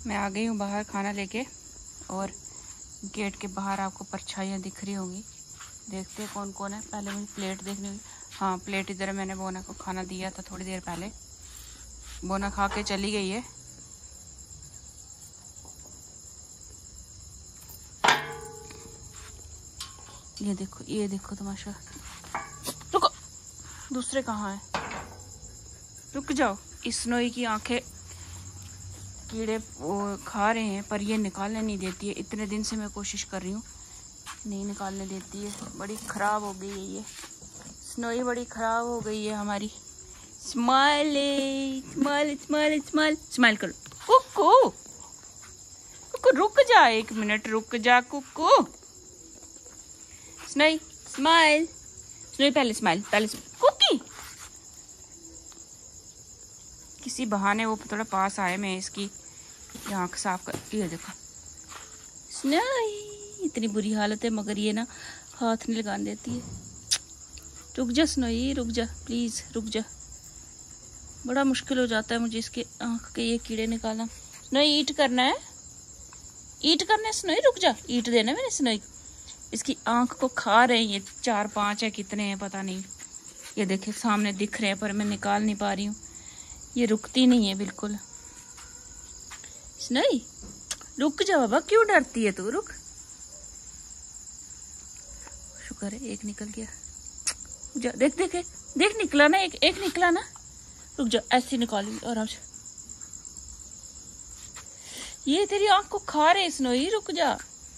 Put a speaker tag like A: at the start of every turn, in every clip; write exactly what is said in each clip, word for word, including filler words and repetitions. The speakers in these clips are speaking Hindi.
A: मैं आ गई हूँ बाहर खाना लेके और गेट के बाहर आपको परछाइयाँ दिख रही होंगी। देखते हैं कौन कौन है। पहले मुझे प्लेट देखनी होगी। हाँ, प्लेट इधर मैंने बोना को खाना दिया था थोड़ी देर पहले। बोना खा के चली गई है। ये देखो, ये देखो तमाशा। रुको, दूसरे कहाँ है? रुक जाओ। इस स्नोई की आंखें कीड़े वो खा रहे हैं पर ये निकालने नहीं देती है। इतने दिन से मैं कोशिश कर रही हूँ, नहीं निकालने देती है। बड़ी ख़राब हो गई है ये स्नोई, बड़ी ख़राब हो गई है हमारी। Smile smile smile smile smile करो। कुकू कुकू रुक जा, एक मिनट रुक जा कुकू। स्नोई स्माइल, स्नोई पहले स्माइल, पहले कुकी। किसी बहाने वो थोड़ा पास आए, मैं इसकी आँख साफ कर। ये देखो स्नोई, इतनी बुरी हालत है मगर ये ना हाथ नहीं लगाने देती है। रुक जा स्नोई, रुक जा प्लीज, रुक जा। बड़ा मुश्किल हो जाता है मुझे इसके आँख के ये कीड़े निकालना। स्नोई ईट करना है, ईट करना है स्नोई, रुक जा। ईट देना मैंने स्नोई। इसकी आँख को खा रहे हैं ये, चार पांच है कितने हैं पता नहीं। ये देखे सामने दिख रहे हैं पर मैं निकाल नहीं पा रही हूँ। ये रुकती नहीं है बिल्कुल। स्नोई रुक जा बाबा, क्यों डरती है तू? रुक, शुक्र है एक निकल गया। जा, देख देख देख निकला ना, एक एक निकला ना। रुक जा, ऐसे निकाली आराम से। ये तेरी आंख को खा रहे स्नोई, रुक जा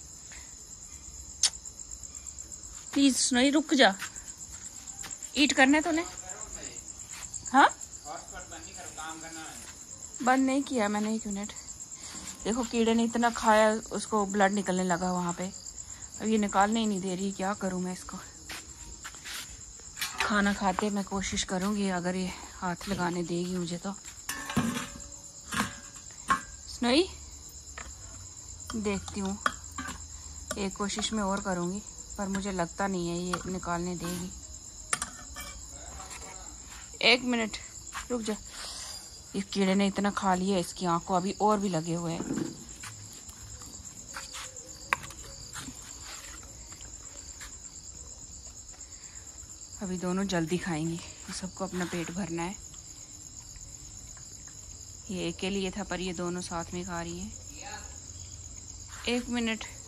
A: प्लीज स्नोई, रुक जा। ईट करना है तूने? हाँ, बंद नहीं किया मैंने, एक मिनट। देखो कीड़े ने इतना खाया, उसको ब्लड निकलने लगा वहां पे। अब ये निकालने ही नहीं दे रही, क्या करूं मैं इसको? खाना खाते मैं कोशिश करूंगी, अगर ये हाथ लगाने देगी मुझे तो। स्नोई देखती हूँ, एक कोशिश में और करूंगी पर मुझे लगता नहीं है ये निकालने देगी। एक मिनट रुक जा। इस कीड़े ने इतना खा लिया इसकी आंख को, अभी और भी लगे हुए हैं। अभी दोनों जल्दी खाएंगी, सबको अपना पेट भरना है। ये एक के लिए था पर ये दोनों साथ में खा रही हैं। एक मिनट।